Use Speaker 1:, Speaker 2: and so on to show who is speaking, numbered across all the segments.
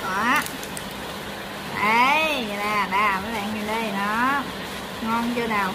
Speaker 1: Đó. Đấy, nè, mấy bạn nhìn đây nó ngon chưa nào?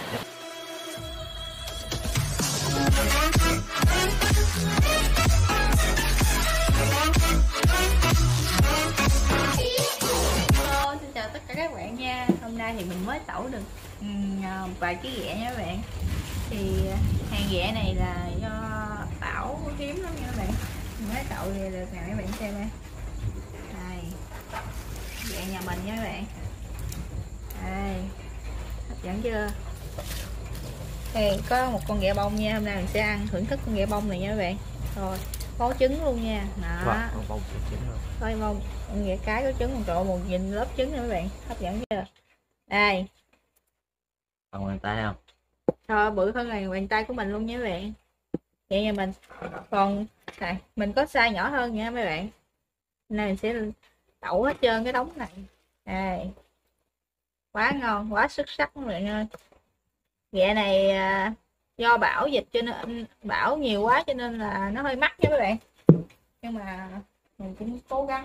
Speaker 1: Hello, xin chào tất cả các bạn nha. Hôm nay thì mình mới tẩu được vài cái ghẹ nha các bạn. Thì hàng ghẹ này là do Bảo hiếm lắm nha các bạn. Mình mới tẩu về được nè các bạn xem đây. Đây. Ghẹ nhà mình nha các bạn. Đây. Hấp dẫn chưa? Đây có một con ghẹ bông nha, hôm nay mình sẽ ăn thưởng thức con ghẹ bông này nha các bạn. Rồi, có trứng luôn nha. Đó.
Speaker 2: Bông trứng luôn.
Speaker 1: Coi bông, con ghẹ cái có trứng, còn trộn một nhìn lớp trứng nha các bạn. Hấp dẫn chưa? Đây.
Speaker 2: Bằng bàn tay không?
Speaker 1: Thôi bự hơn là bàn tay của mình luôn nha các bạn. Vậy nha mình. Còn này, mình có size nhỏ hơn nha mấy bạn. Nên mình sẽ đậu hết trơn cái đống này. Đây. Quá ngon, quá xuất sắc các bạn ơi. Ghẹ này do Bảo dịch cho nên Bảo nhiều quá cho nên là nó hơi mắc nha các bạn. Nhưng mà mình cũng cố gắng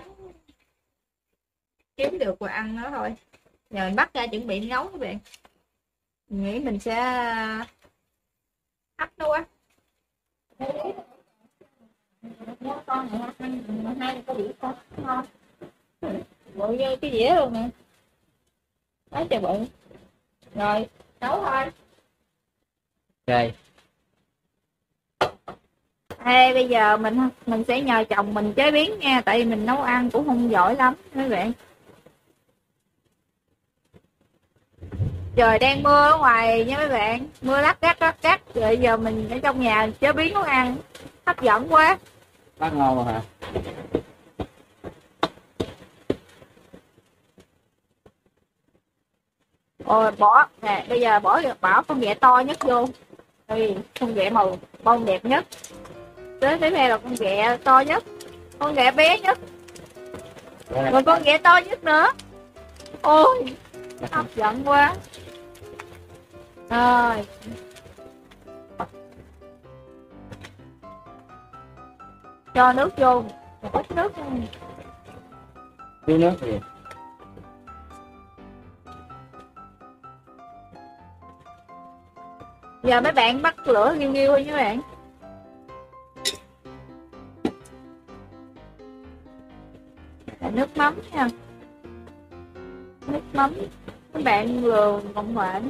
Speaker 1: kiếm được và ăn nó thôi. Giờ mình bắt ra chuẩn bị nấu các bạn. Mình nghĩ mình sẽ hấp nó quá. Con này hai có bị con ngon. Bự như cái dĩa luôn nè. Quá trời bự. Rồi, nấu thôi.
Speaker 2: Ok.
Speaker 1: Ê, bây giờ mình sẽ nhờ chồng mình chế biến nha, tại vì mình nấu ăn cũng không giỏi lắm các bạn. Trời đang mưa ở ngoài nha mấy bạn, mưa lắc cắt. Rồi giờ mình ở trong nhà chế biến món ăn hấp dẫn quá.
Speaker 2: Bác ngon rồi hả?
Speaker 1: Rồi bỏ nè, bây giờ bỏ con ghẹ to nhất vô. Đây, con ghẹ màu bông đẹp nhất. Tới tiếp theo là con ghẹ to nhất, con ghẹ bé nhất, rồi con ghẹ to nhất nữa. Ôi hấp dẫn quá. Rồi cho nước vô một ít nước.
Speaker 2: Thiếu nước gì?
Speaker 1: Giờ mấy bạn bắt lửa nghiêu nghiêu thôi nha các bạn. Nước mắm nha, nước mắm các bạn vừa cộng khoảng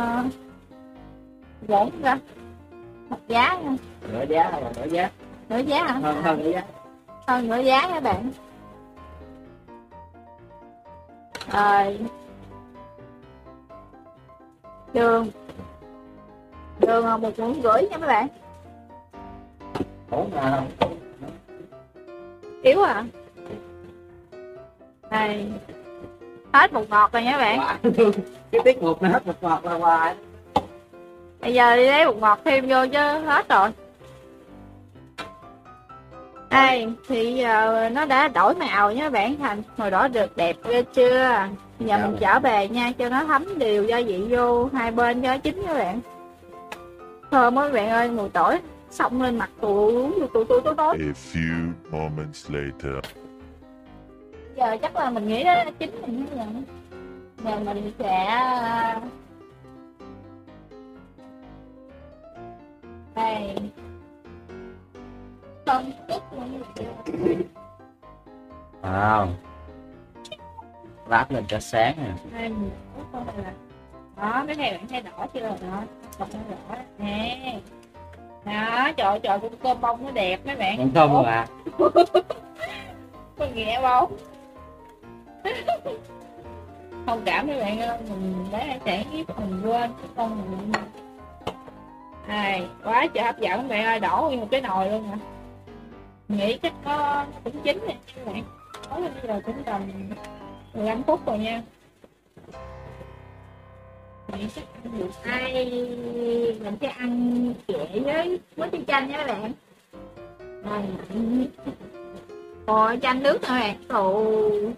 Speaker 1: 4 gram một giá nha.
Speaker 2: Nửa giá hay là nửa giá?
Speaker 1: Nửa giá hả?
Speaker 2: Hơn nửa giá.
Speaker 1: Hơn nửa giá các bạn. Rồi đường là 1,5 muỗng nha các bạn.
Speaker 2: 4.000 không?
Speaker 1: Yếu à? Đây hết bột ngọt rồi nha các bạn.
Speaker 2: Cái tiết mục này hết bột ngọt là hoài.
Speaker 1: Bây giờ đi lấy bột ngọt thêm vô chứ hết rồi. Đây thì giờ nó đã đổi màu nha các bạn, thành màu đỏ được đẹp ghê chưa. Giờ mình chở bề nha cho nó thấm đều gia vị vô hai bên cho nó chín các bạn. Thơm quá các bạn ơi, mùi tỏi xông lên mặt tụi.
Speaker 3: A few moments later.
Speaker 1: Giờ chắc là mình nghĩ đó chín mình giờ. Giờ mình sẽ đây không chút luôn.
Speaker 2: Wow. Lát lên cho sáng nè.
Speaker 1: Đây mình đó, cái này bạn thấy đỏ chưa? Đó, bông nó đỏ nè. Đó, trời con cơm bông nó đẹp mấy bạn.
Speaker 2: Còn không rồi à?
Speaker 1: Con ghẹ bông. Không cảm mấy bạn ơi, mình lấy hải sản giúp mình quên cái con mình. Này, quá trời hấp dẫn các bạn ơi, đổ nguyên một cái nồi luôn nè. Nghĩ chắc nó cũng chín nè các bạn. Nói lên bây giờ cũng tầm 15 phút rồi nha. Nghĩ chắc ăn được. Đây, mình sẽ ăn ghẹ với muối chanh nha các bạn. Đây. Rồi chanh nước nè các bạn. Ồ.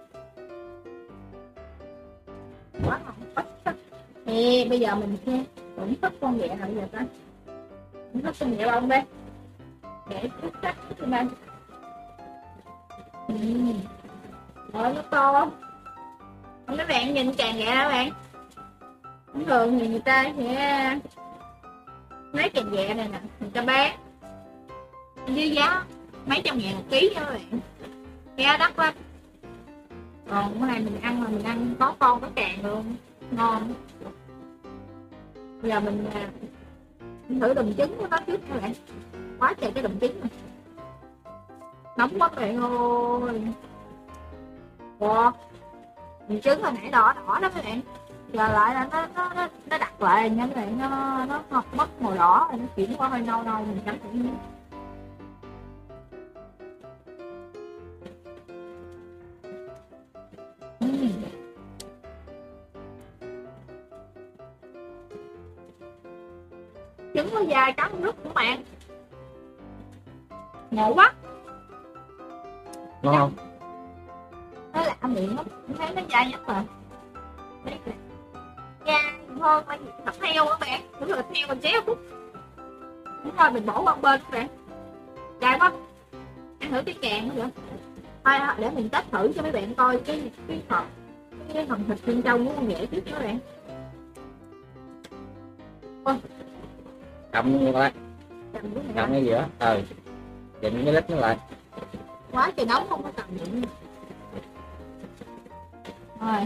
Speaker 1: Quá ngon. Nè, bây giờ mình sẽ thưởng thức con ghẹ này giờ ta. Thưởng thức con ghẹ bông đây. Để thức sắc cho mình. Rồi nó to. Mấy bạn nhìn càng ghẹ hả bạn? Thường thì người ta sẽ lấy càng ghẹ này nè, người ta bán với giá mấy trăm ngàn một ký nha các bạn, giá đắt lắm. Còn cái này mình ăn là mình ăn có con có càng luôn, ngon. Bây giờ mình thử đùm trứng của nó trước các bạn. Quá trời cái đùm trứng này, nóng quá các bạn ơi. Wow, đùm trứng hồi nãy đỏ đỏ đó các bạn, giờ lại là nó đặt lại nha các bạn, nó mất màu đỏ rồi, nó chuyển qua hơi nâu nâu, mình chấm thử miếng. Trứng nó dai cắn nước của bạn, ngộ quá.
Speaker 2: Ngon không?
Speaker 1: Nó lạ miệng lắm, thấy nó dai nhất rồi. Dai hơn mấy thịt heo các bạn, đúng rồi, thịt heo mình xéo phút. Đúng rồi, mình bỏ qua bên các bạn. Dai quá. Ăn thử cái càng nữa kìa. Thôi để mình test thử cho mấy bạn coi cái hộp, cái hầm thịt bên trong của con ghẻ trước các bạn.
Speaker 2: Cầm lại, cầm cái giữa, chỉnh cái lít nó lại.
Speaker 1: Quá trời nóng không có cầm điện. Rồi.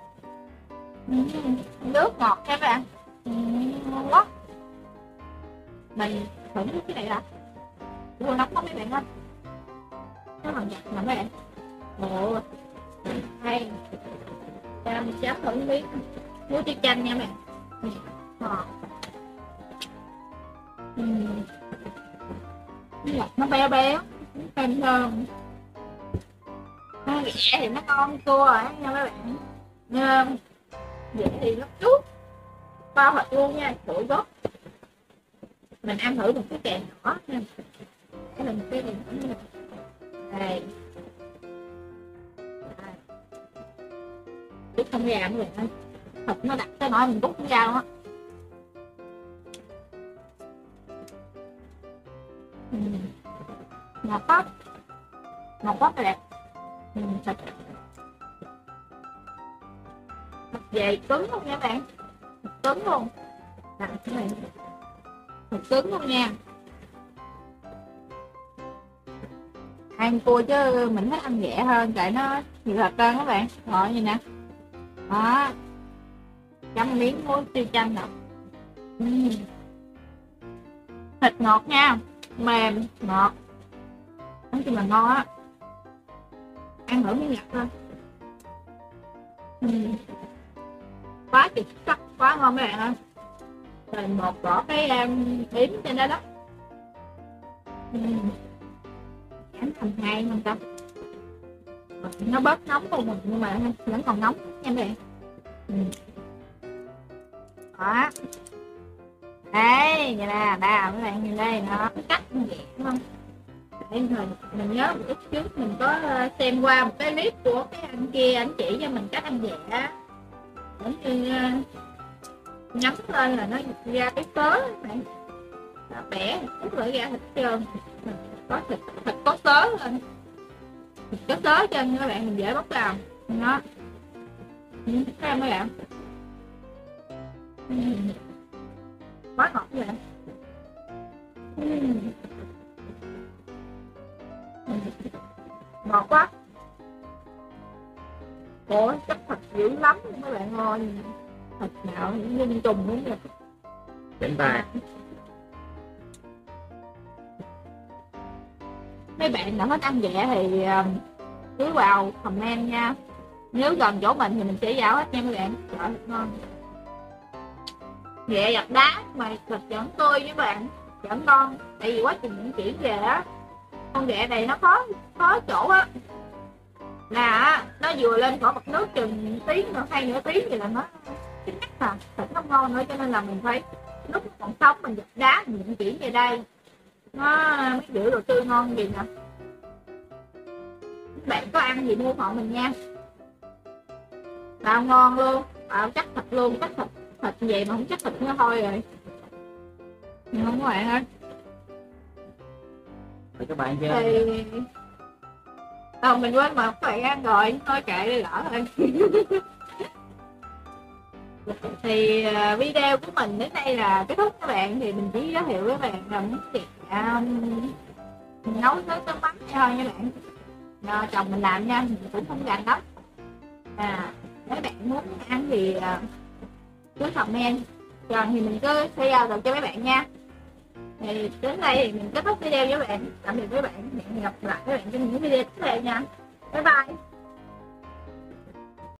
Speaker 1: Nước ngọt các bạn. Ngon quá. Mình thử cái này là vừa nóng lắm mấy bạn ơi. Nó bằng giặt nè mấy bạn. Ồ, hay. Cho mình chấm thử miếng muối tiêu chanh nha mấy bạn. Ngọt. Nó béo béo, thơm thơm. Nó ghẹ thì nó ngon cua rồi nha mấy bạn. Nêm dễ thì gấp chút bao thịt luôn nha, sủi gốc. Mình ăn thử một cái kèm nhỏ nha. Cái là một cái kèm nhỏ nha. Đây. Chút không ra nữa rồi. Thịt nó đặt cái nỗi mình cút không ra luôn á. Ngọt quá, ngọt quá các bạn. Thịt về cứng luôn nha các bạn, thịt cứng luôn. Làm cái này thịt cứng luôn nha. Ăn cua chứ mình thích ăn ghẹ hơn, tại nó nhiều thịt hơn các bạn. Rồi như nè, đó, chấm miếng muối tiêu chanh nè. Thịt ngọt nha, mềm ngọt, nói chung là ngon á. Ăn thử miếng nhặt thôi. Quá tuyệt sắc, quá ngon các bạn ơi. Rồi một bỏ cái yếm trên đó đó. Chén thành hai không ta. Nó bớt nóng luôn rồi, nhưng mà vẫn còn nóng nha các bạn. Đó. Đây, vậy nè, các bạn nhìn đây nó cắt như vậy đúng không? Mình nhớ một lúc trước mình có xem qua một cái clip của cái anh kia, anh chỉ cho mình cách ăn dẻ, giống như nhắm lên là nó ra cái phớ các bạn, bẻ chút lại ra thịt trơn, có thịt có xớ lên, thịt có xớ chân các bạn, mình dễ bóc vào nó. Các em mấy bạn, quá ngọt các bạn. Ngọt quá. Ủa chắc thịt dữ lắm các bạn ơi, thịt nào nhưng trùng luôn kìa.
Speaker 2: Đến tay.
Speaker 1: Mấy bạn nào thích ăn ghẹ thì cứ vào comment nha. Nếu gần chỗ mình thì mình sẽ vào hết nha mấy bạn. Trời thật ngon. Ghẹ dập đá mà thịt vẫn tươi với bạn, vẫn ngon. Tại vì quá trình vận chuyển về á, con ghẹ này nó khó chỗ á, là nó vừa lên khỏi mặt nước chừng tiếng nữa, 2 nửa tiếng thì là nó chín ngắt à, thịt nó ngon nữa, cho nên là mình phải lúc còn sống mình dập đá mình vận chuyển về đây nó mới giữ đồ tươi ngon gì nè. Các bạn có ăn gì mua họ mình nha, bao ngon luôn, bao chắc thịt luôn, chắc thịt vậy mà không chắc thịt nữa thôi rồi. Ngon các bạn ơi.
Speaker 2: Thì các bạn chơi.
Speaker 1: Thì Mình quên mà các bạn ăn rồi, thôi kệ đi lỡ rồi. Thì video của mình đến đây là kết thúc các bạn. Thì mình chỉ giới thiệu với các bạn là món thịt nấu với nước mắm thôi nha bạn. Chồng mình làm nha, mình cũng không rành lắm. Nếu bạn muốn ăn thì cứ comment, còn thì mình cứ share được cho mấy bạn nha. Thì đến đây thì mình kết thúc video với bạn. Tạm biệt với bạn, hẹn gặp lại các bạn trong những video tiếp theo nha. Bye bye.